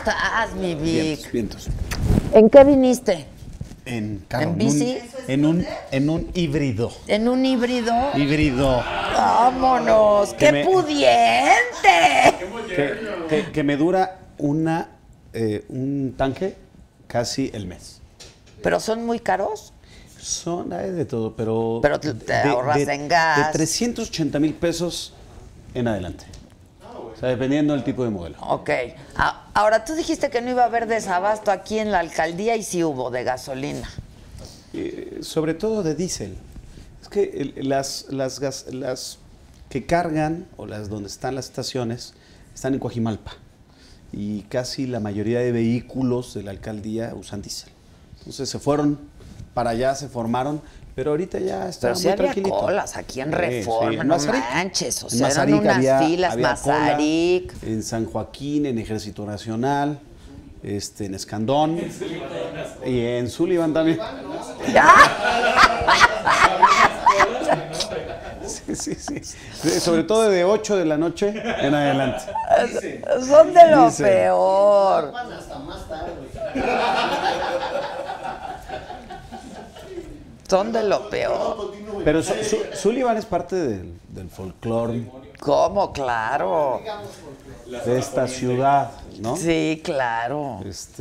estás, mi Vic? Vientos. ¿En qué viniste? En carro. ¿En bici? En un híbrido. ¿En un híbrido? Híbrido. ¡Vámonos! ¡Qué pudiente! Que me dura un tanque casi el mes. ¿Pero son muy caros? Hay de todo, pero... Pero te ahorras en gas. De 380,000 pesos en adelante. O sea, dependiendo del tipo de modelo. Ok. Ahora, tú dijiste que no iba a haber desabasto aquí en la alcaldía y sí hubo de gasolina. Sobre todo de diésel. Es que las que cargan, o las donde están las estaciones, están en Coajimalpa. Y casi la mayoría de vehículos de la alcaldía usan diésel. Entonces se fueron para allá, se formaron, pero ahorita ya está muy tranquilito. Pero sí había colas aquí en Reforma, no manches, o sea, Mazarik eran unas filas, había Mazarik. cola, en San Joaquín, en Ejército Nacional, en Escandón, y en Sullivan también. Sí. Sobre todo de 8 de la noche en adelante. Son de lo peor. Son de lo peor. Pero Sullivan es parte del folclore. ¿Cómo? Claro. De esta ciudad, ¿no? Sí, claro. Es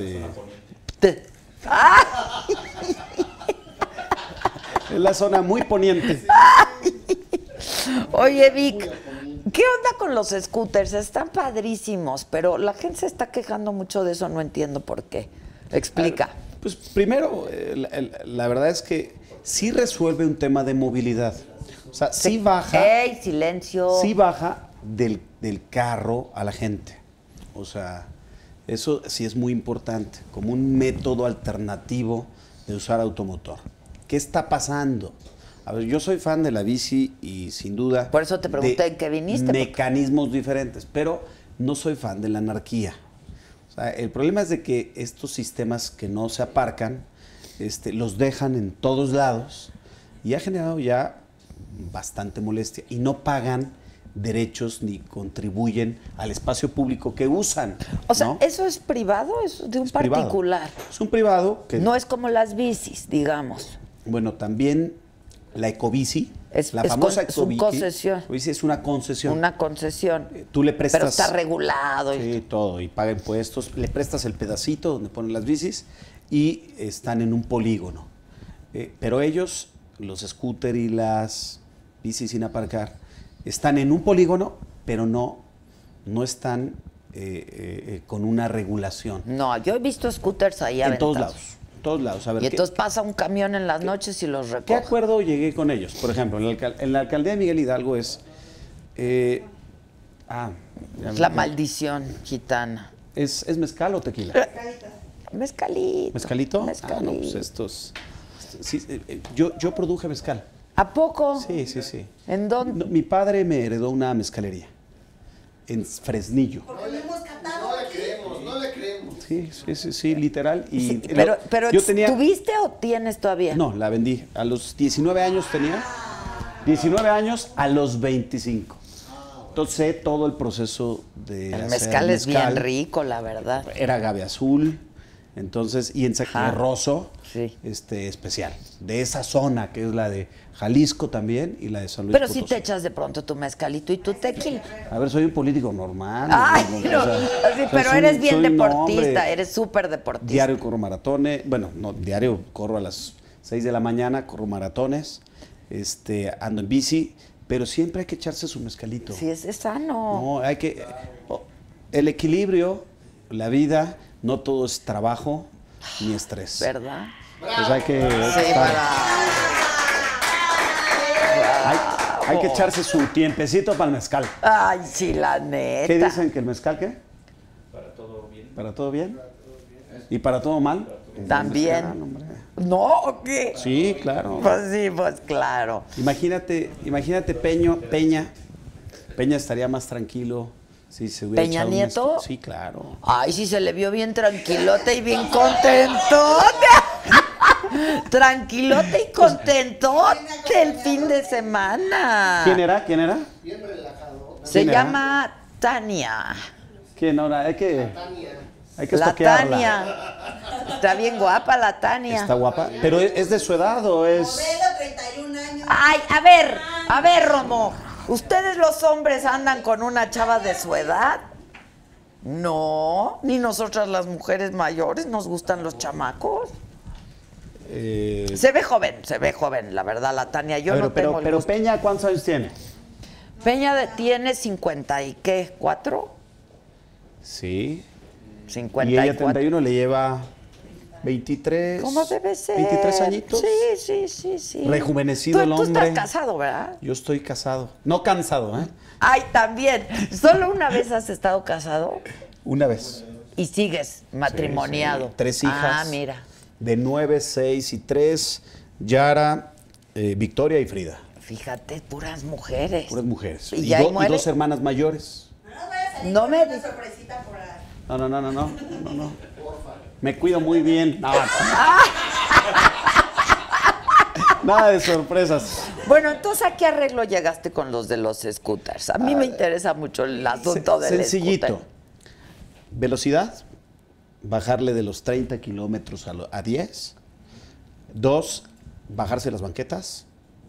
la zona muy poniente. Oye, Vic, ¿qué onda con los scooters? Están padrísimos, pero la gente se está quejando mucho de eso, no entiendo por qué. Explica. Pues primero, la verdad es que sí resuelve un tema de movilidad. O sea, sí baja. ¡Ey, silencio! Sí baja del carro a la gente. O sea, eso sí es muy importante, como un método alternativo de usar automotor. ¿Qué está pasando? A ver, yo soy fan de la bici y sin duda... Por eso te pregunté en qué viniste. Mecanismos diferentes, pero no soy fan de la anarquía. O sea, el problema es de que estos sistemas que no se aparcan, los dejan en todos lados y ha generado ya bastante molestia y no pagan derechos ni contribuyen al espacio público que usan. O sea, ¿no? ¿eso es privado? ¿Es de un particular? Privado. Es un privado que... No es como las bicis, digamos. Bueno, también la ecobici, la famosa ecobici. Es una concesión. Ecobici es una concesión. Una concesión. Tú le prestas... Pero está regulado. Sí, todo, y paga impuestos. Le prestas el pedacito donde ponen las bicis y están en un polígono. Pero ellos, los scooter y las bicis sin aparcar, están en un polígono, pero no están con una regulación. No, yo he visto scooters ahí aventados. En todos lados. Todos lados. A ver, y entonces pasa un camión en las noches y los recoge. ¿Qué acuerdo llegué con ellos? Por ejemplo, en la alcaldía de Miguel Hidalgo es... la maldición gitana. ¿Es mezcal o tequila? Mezcalito. ¿Mezcalito? Mezcalito. No, pues sí, yo produje mezcal. ¿A poco? Sí. ¿En dónde? No, mi padre me heredó una mezcalería en Fresnillo. No le creemos. Sí, literal. Y sí, pero yo tenía... ¿tuviste o tienes todavía? No, la vendí. A los 19 años tenía. 19 años a los 25. Entonces sé todo el proceso de el mezcal es bien rico, la verdad. Era agave azul, entonces, y en roso, sí. Especial. De esa zona, que es la de Jalisco también y la de San Luis Pero Potosí. si te echas de pronto tu mezcalito y tu tequila. A ver, soy un político normal. Ay, no, sí, pero eres bien deportista, hombre, eres súper deportista. Diario corro maratones, bueno, no, diario corro a las 6 de la mañana, corro maratones, ando en bici, pero siempre hay que echarse su mezcalito. Sí, es sano. No, hay que... el equilibrio, la vida, no todo es trabajo ni estrés. ¿Verdad? Pues hay que... Sí, hay que echarse su tiempecito para el mezcal. Ay, sí, la neta. ¿Qué dicen? ¿Que el mezcal qué? Para todo bien. ¿Para todo bien? ¿Y para todo mal? También. Mezcal, ¿No? ¿O qué? Sí, claro. Pues sí, pues claro. Imagínate Peña estaría más tranquilo si se hubiera ¿Peña echado un Nieto? mezcal. Sí, claro. Ay, sí, se le vio bien tranquilote y bien contentote. Tranquilote y contentote el fin de semana. ¿Quién era? Se llama Tania. ¿Quién ahora? Hay que La estoquearla. Tania. Está bien guapa la Tania. Está guapa. ¿Pero es de su edad o es...? Modelo, 31 años. Ay, a ver, Romo. ¿Ustedes los hombres andan con una chava de su edad? No, ni nosotras las mujeres mayores nos gustan los chamacos. Se ve joven, la verdad, la Tania. Yo no tengo el pero gusto. Peña, ¿cuántos años tiene? Tiene 50 y qué, ¿4? Sí. 54. Y ella 31 le lleva 23. ¿Cómo debe ser? 23 añitos. Sí. Rejuvenecido el Tú hombre. estás casado, ¿verdad? Yo estoy casado. No cansado, ¿eh? Ay, también. ¿Solo una vez has estado casado? Una vez. Y sigues matrimoniado. Sí. 3 hijas. Ah, mira. De 9, 6 y 3. Yara, Victoria y Frida. Fíjate, puras mujeres. Puras mujeres. ¿Y ya ahí muere? 2 hermanas mayores. No vaya a salir No con me una di- sorpresita por ahí. No. Me cuido muy bien. No. Nada de sorpresas. Bueno, entonces, ¿a qué arreglo llegaste con los de los scooters? A mí me interesa mucho el asunto del Sencillito. scooter. Velocidad, bajarle de los 30 kilómetros a 10. 2, bajarse las banquetas.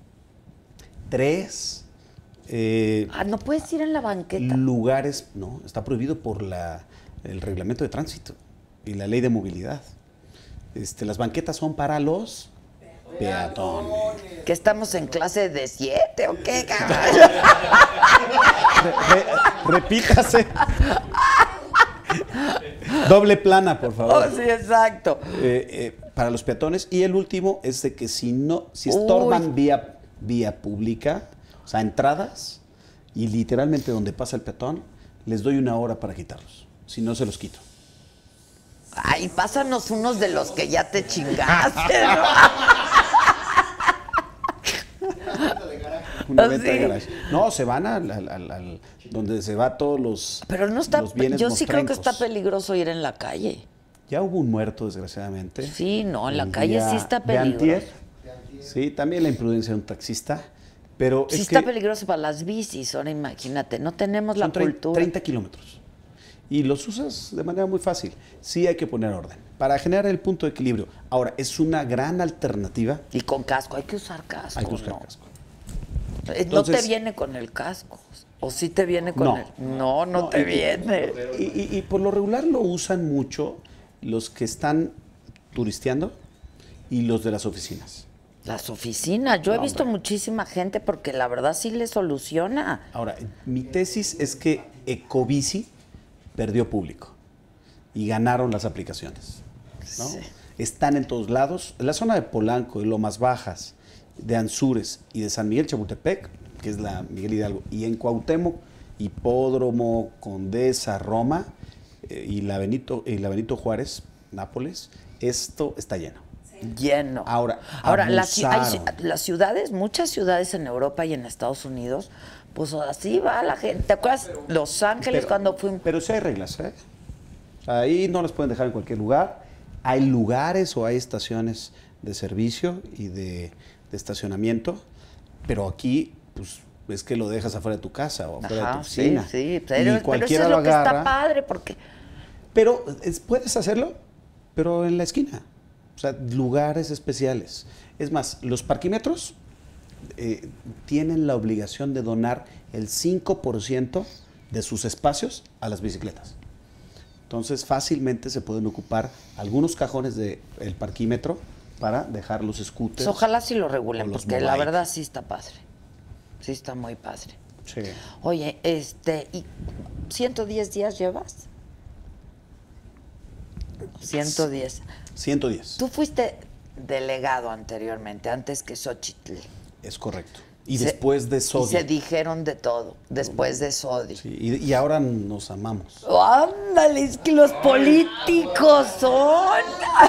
3, No puedes ir en la banqueta. lugares, no, está prohibido por el reglamento de tránsito y la ley de movilidad. Las banquetas son para los peatones. ¿Que estamos en clase de 7 o qué, cabrón? Repítase. Doble plana, por favor. Oh, sí, exacto. Para los peatones. Y el último es de que si estorban vía pública, o sea, entradas, y literalmente donde pasa el peatón, les doy 1 hora para quitarlos. Si no, se los quito. Ay, pásanos unos de los que ya te chingaste, ¿no? Una venta de Sí. garage. No, se van al donde se va todos los Pero no está. los bienes Yo sí creo que está mostrencos. peligroso ir en la calle. Ya hubo un muerto, desgraciadamente. Sí, no, en la El calle día sí está de peligroso. antier. Sí, también la imprudencia de un taxista. Pero Sí es está que peligroso para las bicis, ahora imagínate, no tenemos la son cultura. 30 kilómetros. Y los usas de manera muy fácil. Sí hay que poner orden para generar el punto de equilibrio. Ahora, es una gran alternativa. Y con casco, hay que usar casco. Hay que usar ¿no? casco. No te Entonces- viene con el casco. ¿O sí te viene con No. el.? No te viene. Y por lo regular lo usan mucho los que están turisteando y los de las oficinas. Las oficinas, yo he No, visto hombre. muchísima gente porque la verdad sí le soluciona. Ahora, mi tesis es que Ecobici perdió público y ganaron las aplicaciones, ¿no? Sí. Están en todos lados. En la zona de Polanco, de Lomas Bajas, de Anzures y de San Miguel Chapultepec, que es la Miguel Hidalgo, y en Cuauhtémoc, Hipódromo, Condesa, Roma y la Benito Juárez, Nápoles, esto está lleno. Lleno. Ahora, hay abusaron. las ciudades, muchas ciudades en Europa y en Estados Unidos, pues así va la gente. ¿Te acuerdas? Los Ángeles cuando fuimos. Pero sí hay reglas, ¿eh? Ahí no las pueden dejar en cualquier lugar. Hay lugares o hay estaciones de servicio y de estacionamiento, pero aquí, pues, es que lo dejas afuera de tu casa o afuera de tu Ajá, oficina. sí, Y pero eso cualquiera es lo que agarra. está padre porque Pero puedes hacerlo, pero en la esquina. O sea, lugares especiales. Es más, los parquímetros tienen la obligación de donar el 5% de sus espacios a las bicicletas. Entonces, fácilmente se pueden ocupar algunos cajones del parquímetro para dejar los scooters. pues, ojalá sí lo o regulen, los porque la mobike. verdad sí está padre. Sí está muy padre. Sí. Oye, ¿y 110 días llevas? 110. 110. Tú fuiste delegado anteriormente, antes que Xochitl. Es correcto. Y Se- después de Y Sodio. se dijeron de todo, después de Sodi. Sí, y ahora nos amamos. Ándale, es que los políticos son.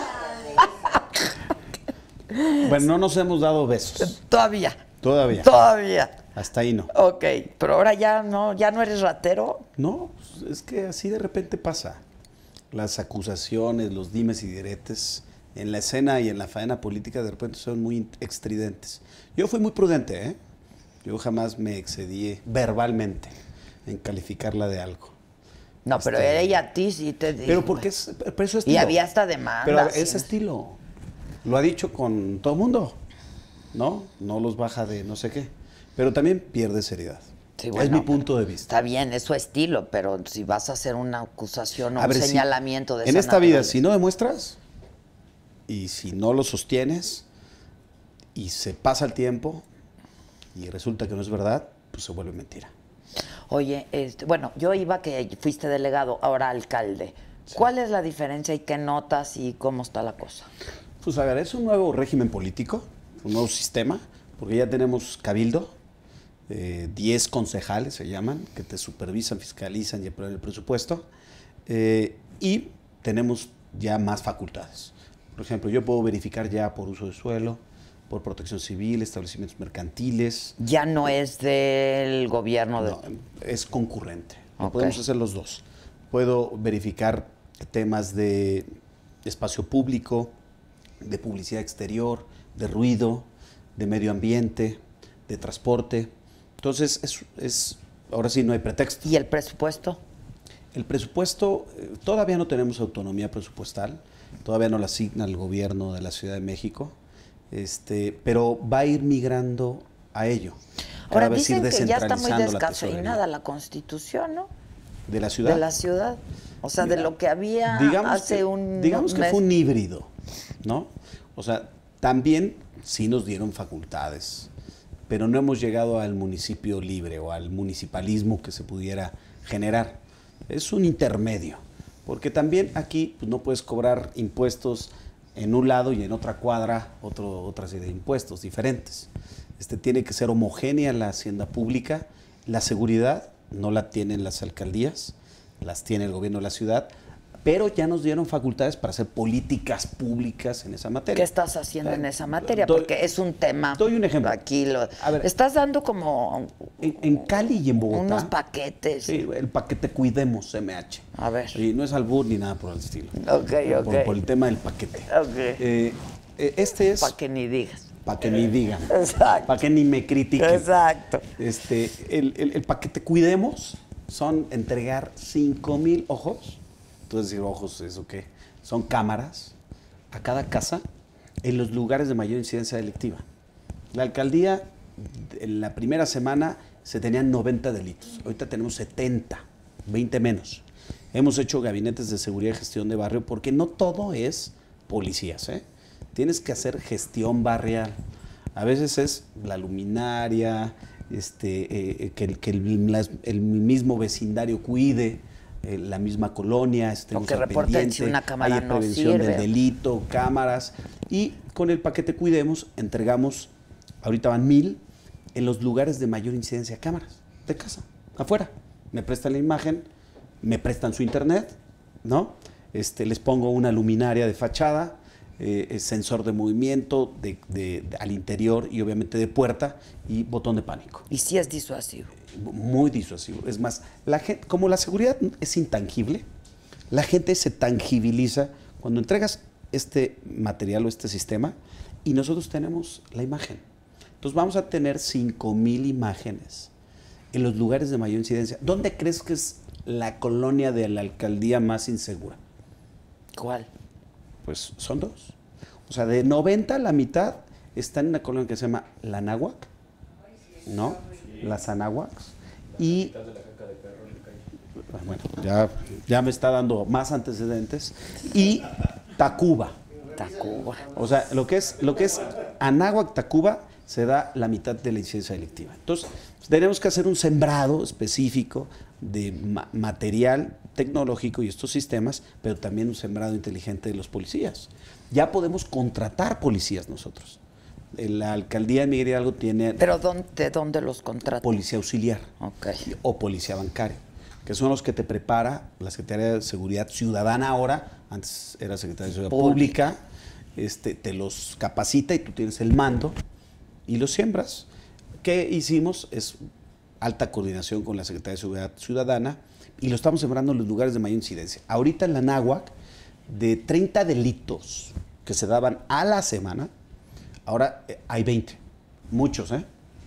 Bueno, no nos hemos dado besos. Todavía. Todavía. Todavía. Hasta ahí no. Ok, pero ahora ya no eres ratero. No, es que así de repente pasa. Las acusaciones, los dimes y diretes en la escena y en la faena política de repente son muy estridentes. Yo fui muy prudente, ¿eh? Yo jamás me excedí verbalmente en calificarla de algo. No, pero ella a ti sí te dijo. Pero porque pero eso es estilo. Y había hasta demandas. Pero es estilo. Lo ha dicho con todo el mundo, ¿no? No los baja de no sé qué. Pero también pierde seriedad. Sí, es mi punto de vista. Está bien, es su estilo, pero si vas a hacer una acusación o un señalamiento de esa en esta vida, naturaleza. si no demuestras y si no lo sostienes y se pasa el tiempo y resulta que no es verdad, pues se vuelve mentira. Oye, bueno, yo iba que fuiste delegado, ahora alcalde. Sí. ¿Cuál es la diferencia y qué notas y cómo está la cosa? Pues a ver, es un nuevo régimen político, un nuevo sistema, porque ya tenemos cabildo, 10 concejales se llaman, que te supervisan, fiscalizan y aprueban el presupuesto, y tenemos ya más facultades. Por ejemplo, yo puedo verificar ya por uso de suelo, por protección civil, establecimientos mercantiles. Ya no es del gobierno. No, es concurrente. Okay. Podemos hacer los dos. Puedo verificar temas de espacio público, de publicidad exterior, de ruido, de medio ambiente, de transporte. Entonces, ahora sí no hay pretexto. ¿Y el presupuesto? El presupuesto, todavía no tenemos autonomía presupuestal, todavía no la asigna el gobierno de la Ciudad de México, pero va a ir migrando a ello. Ahora dicen que ya está muy descafeinada la Constitución, ¿no? ¿De la ciudad? De la ciudad. O sea, de lo que había hace un Digamos que fue un híbrido, ¿no? O sea, también sí nos dieron facultades, pero no hemos llegado al municipio libre o al municipalismo que se pudiera generar. Es un intermedio, porque también aquí pues, no puedes cobrar impuestos en un lado y en otra cuadra otra serie de impuestos diferentes. Tiene que ser homogénea la hacienda pública. La seguridad no la tienen las alcaldías, las tiene el gobierno de la ciudad, pero ya nos dieron facultades para hacer políticas públicas en esa materia. ¿Qué estás haciendo en esa materia? Porque es un tema. Doy un ejemplo. Aquí estás dando como en Cali y en Bogotá. Unos paquetes. Sí, el paquete Cuidemos CMH. A ver. Y no es albur ni nada por el estilo. Ok. Por el tema del paquete. Ok. Este es. Para que ni digas. Para que ni digan. Exacto. Para que ni me critiquen. Exacto. El paquete Cuidemos son entregar 5,000 ojos. Entonces, decir ojos, ¿eso qué? Son cámaras a cada casa en los lugares de mayor incidencia delictiva. La alcaldía, en la primera semana, se tenían 90 delitos. Ahorita tenemos 70, 20 menos. Hemos hecho gabinetes de seguridad y gestión de barrio porque no todo es policías, ¿eh? Tienes que hacer gestión barrial. A veces es la luminaria, que el mismo vecindario cuide la misma colonia, que reporten si una cámara hay prevención no sirve. del delito, cámaras, y con el paquete Cuidemos entregamos, ahorita van 1,000 en los lugares de mayor incidencia, cámaras de casa, afuera. Me prestan la imagen, me prestan su internet, ¿no? Les pongo una luminaria de fachada, sensor de movimiento al interior y obviamente de puerta y botón de pánico. ¿Y si es disuasivo? Muy disuasivo. Es más, la gente, como la seguridad es intangible, la gente se tangibiliza cuando entregas este material o este sistema y nosotros tenemos la imagen. Entonces vamos a tener 5,000 imágenes en los lugares de mayor incidencia. ¿Dónde crees que es la colonia de la alcaldía más insegura? ¿Cuál? Pues son 2. O sea, de 90 la mitad está en una colonia que se llama La Náhuac, ¿no? Las Anáhuacs. Y bueno, ya me está dando más antecedentes. Y Tacuba. O sea, lo que es Anáhuac, Tacuba, se da la mitad de la incidencia delictiva. Entonces, tenemos que hacer un sembrado específico de material tecnológico y estos sistemas, pero también un sembrado inteligente de los policías. Ya podemos contratar policías nosotros. La alcaldía de Miguel Hidalgo tiene... ¿Pero de dónde los contrata? Policía auxiliar. Okay. O policía bancario, que son los que te prepara la Secretaría de Seguridad Ciudadana ahora, antes era Secretaría de Seguridad Pública, te los capacita y tú tienes el mando y los siembras. ¿Qué hicimos? Es alta coordinación con la Secretaría de Seguridad Ciudadana y lo estamos sembrando en los lugares de mayor incidencia. Ahorita en la Náhuac, de 30 delitos que se daban a la semana, ahora hay 20, muchos,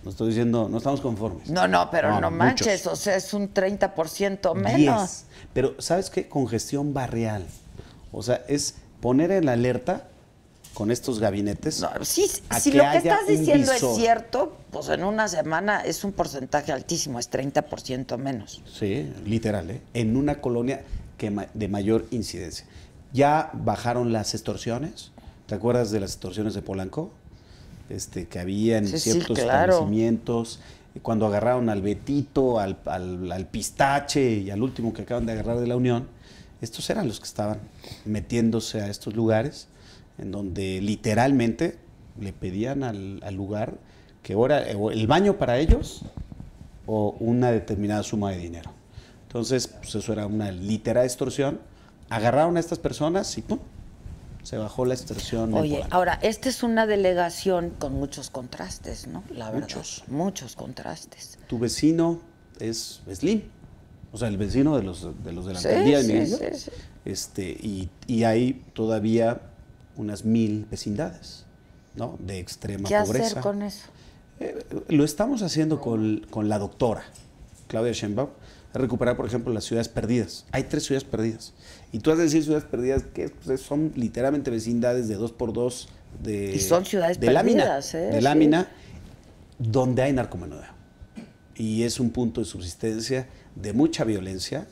No estoy diciendo, no estamos conformes. No, pero no manches, muchos. o sea, es un 30% menos. 10. Pero, ¿sabes qué? Congestión barrial. O sea, es poner en alerta con estos gabinetes. No, sí, a si que lo que haya estás un diciendo visor. es cierto, pues en una semana es un porcentaje altísimo, es 30% menos. Sí, literal, ¿eh? En una colonia de mayor incidencia. Ya bajaron las extorsiones. ¿Te acuerdas de las extorsiones de Polanco? Que había en Sí, sí, ciertos claro. establecimientos. Cuando agarraron al Betito, al Pistache y al último que acaban de agarrar de la Unión, estos eran los que estaban metiéndose a estos lugares en donde literalmente le pedían al lugar que ahora el baño para ellos o una determinada suma de dinero. Entonces, pues eso era una literal extorsión. Agarraron a estas personas y ¡pum! Se bajó la extorsión. en Oye, Polanco. ahora, esta es una delegación con muchos contrastes, ¿no? La verdad. Muchos. Contrastes. Tu vecino es Slim, o sea, el vecino de los de la Sí, alcaldía de sí, Miguel. sí. Y hay todavía unas 1000 vecindades, ¿no? De extrema ¿Qué pobreza. hacer con eso? Lo estamos haciendo con la doctora Claudia Sheinbaum, a recuperar, por ejemplo, las ciudades perdidas. Hay 3 ciudades perdidas. Y tú has de decir ciudades perdidas que pues, son literalmente vecindades de 2x2 Y son ciudades de lámina, perdidas, ¿eh? de Sí. lámina, donde hay narcomenudeo. Y es un punto de subsistencia de mucha violencia.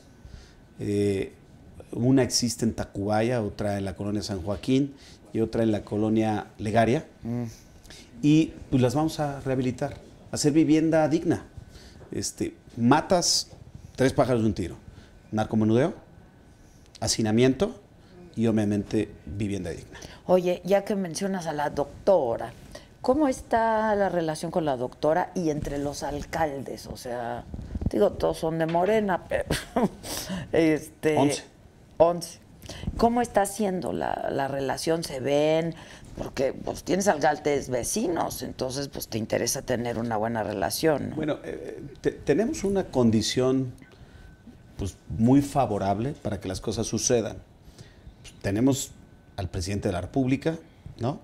Una existe en Tacubaya, otra en la colonia San Joaquín y otra en la colonia Legaria. Y pues las vamos a rehabilitar, a hacer vivienda digna. Matas 3 pájaros de un tiro: narcomenudeo, hacinamiento y obviamente vivienda digna. Oye, ya que mencionas a la doctora, ¿cómo está la relación con la doctora y entre los alcaldes? O sea, digo, todos son de Morena, pero 11. ¿Cómo está siendo la relación? ¿Se ven? Porque pues tienes alcaldes vecinos, entonces pues te interesa tener una buena relación, ¿no? Bueno, tenemos una condición pues muy favorable para que las cosas sucedan. Pues, tenemos al presidente de la República, ¿no?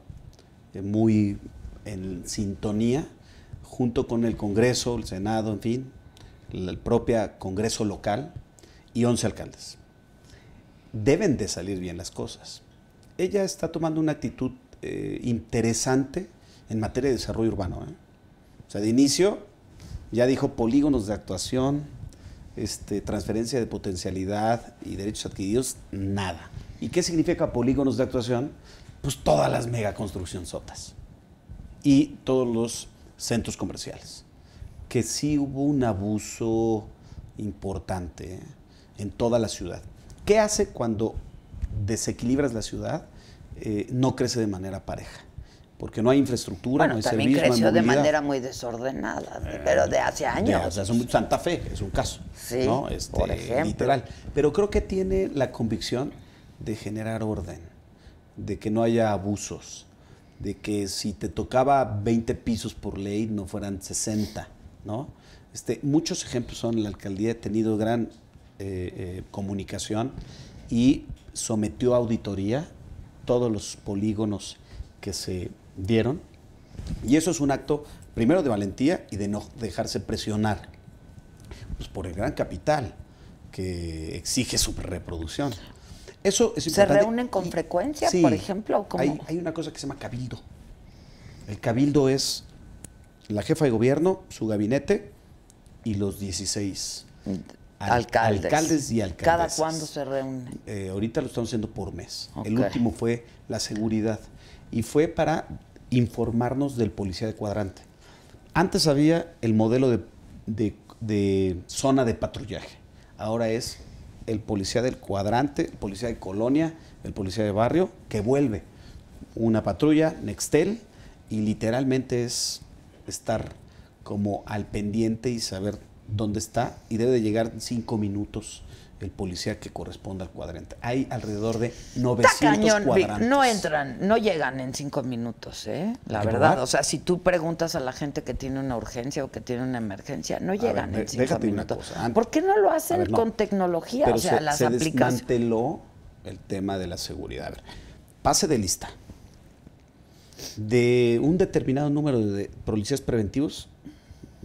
Muy en sintonía, junto con el Congreso, el Senado, en fin, el propio Congreso local y 11 alcaldes. Deben de salir bien las cosas. Ella está tomando una actitud interesante en materia de desarrollo urbano, ¿eh? O sea, de inicio ya dijo polígonos de actuación, transferencia de potencialidad y derechos adquiridos, nada. ¿Y qué significa polígonos de actuación? Pues todas las megaconstruccionzotas y todos los centros comerciales. Que sí hubo un abuso importante en toda la ciudad. ¿Qué hace cuando desequilibras la ciudad? No crece de manera pareja. Porque no hay infraestructura, Bueno, no hay también servicio, creció no hay de movilidad. manera muy desordenada, pero de hace años. O sea, Santa Fe es un caso, Sí, ¿no? por ejemplo. Literal. Pero creo que tiene la convicción de generar orden, de que no haya abusos, de que si te tocaba 20 pisos por ley no fueran 60, ¿no? Muchos ejemplos son: la alcaldía ha tenido gran comunicación y sometió a auditoría todos los polígonos que se dieron, y eso es un acto primero de valentía y de no dejarse presionar pues, por el gran capital que exige su reproducción. Eso es importante. ¿Se reúnen con frecuencia, Sí, por ejemplo? ¿Cómo? hay una cosa que se llama cabildo. El cabildo es la jefa de gobierno, su gabinete y los 16 alcaldes y alcaldesas. ¿Cada cuándo se reúnen? Ahorita lo estamos haciendo por mes. Ok. El último fue la seguridad y fue para informarnos del policía de cuadrante. Antes había el modelo de zona de patrullaje. Ahora es el policía del cuadrante, el policía de colonia, el policía de barrio, que vuelve una patrulla, Nextel, y literalmente es estar como al pendiente y saber dónde está, y debe de llegar en 5 minutos el policía que corresponde al cuadrante. Hay alrededor de 900 Está cañón, Vic. cuadrantes. No llegan en 5 minutos, la ¿De verdad. verdad? O sea, si tú preguntas a la gente que tiene una urgencia o que tiene una emergencia, no llegan ver, en 5 déjate una minutos. cosa. ¿Por qué no lo hacen A ver, no. con tecnología? Pero o sea, las se aplicaciones. desmanteló el tema de la seguridad. A ver, pase de lista. De un determinado número de policías preventivos,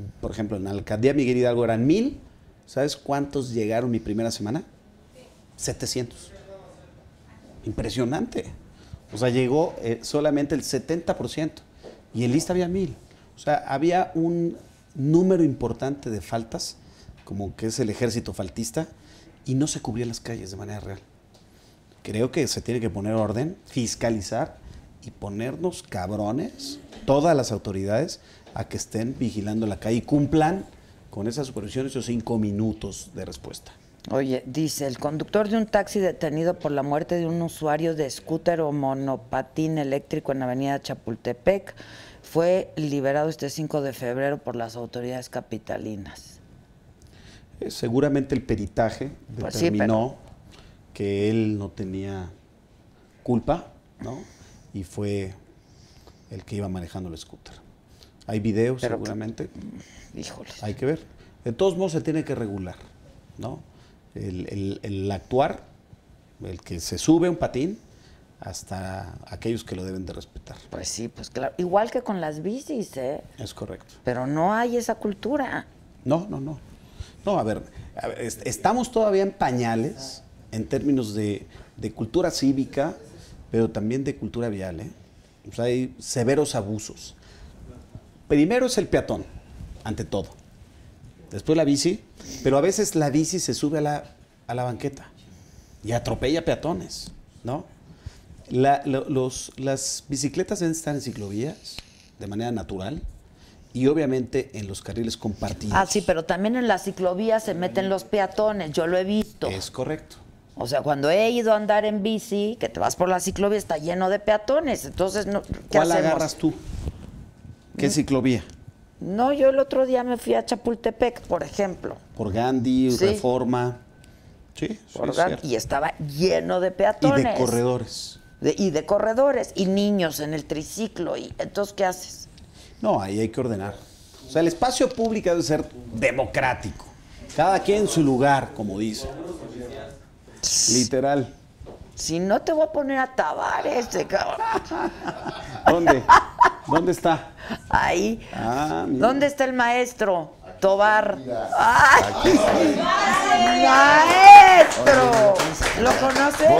por ejemplo, en la alcaldía Miguel Hidalgo eran 1000. ¿Sabes cuántos llegaron mi primera semana? 700. Impresionante. O sea, llegó solamente el 70%. Y en lista había 1000. O sea, había un número importante de faltas, como que es el ejército faltista, y no se cubrían las calles de manera real. Creo que se tiene que poner orden, fiscalizar y ponernos cabrones, todas las autoridades, a que estén vigilando la calle y cumplan con esa supervisión esos 5 minutos de respuesta. Oye, dice, el conductor de un taxi detenido por la muerte de un usuario de scooter o monopatín eléctrico en Avenida Chapultepec fue liberado este 5 de febrero por las autoridades capitalinas. Seguramente el peritaje Pues determinó que él no tenía culpa, ¿no? Y fue el que iba manejando el scooter. Hay videos, pero seguramente. Híjoles. Hay que ver. De todos modos se tiene que regular, ¿no? El actuar, el que se sube un patín, hasta aquellos que lo deben de respetar. Pues sí, pues claro. Igual que con las bicis, ¿eh? Es correcto. Pero no hay esa cultura. No. No, a ver, estamos todavía en pañales en términos de cultura cívica, pero también de cultura vial, ¿eh? O sea, hay severos abusos. Primero es el peatón, ante todo. Después la bici, pero a veces la bici se sube a la banqueta y atropella peatones, ¿no? Las bicicletas deben estar en ciclovías de manera natural y obviamente en los carriles compartidos. Ah, sí, pero también en las ciclovías se meten los peatones, yo lo he visto. Es correcto. O sea, cuando he ido a andar en bici, que te vas por la ciclovía, está lleno de peatones. Entonces, ¿qué ¿Cuál hacemos? agarras tú? ¿Qué ciclovía? No, yo el otro día me fui a Chapultepec, por ejemplo. Por Gandhi, Sí. Reforma. Sí, Por es Gandhi, cierto. y estaba lleno de Y peatones. de corredores. Y de corredores, y niños en el triciclo. Y entonces, ¿qué haces? No, ahí hay que ordenar. O sea, el espacio público debe ser democrático. Cada quien en su lugar, como dice. Literal. Si no, te voy a poner a Tavares, cabrón. ¿Dónde? ¿Dónde está? Ahí. Ah, mira. ¿Dónde está el maestro? Tobar. ¡Ay! ¡Maestro! ¿Lo conoces?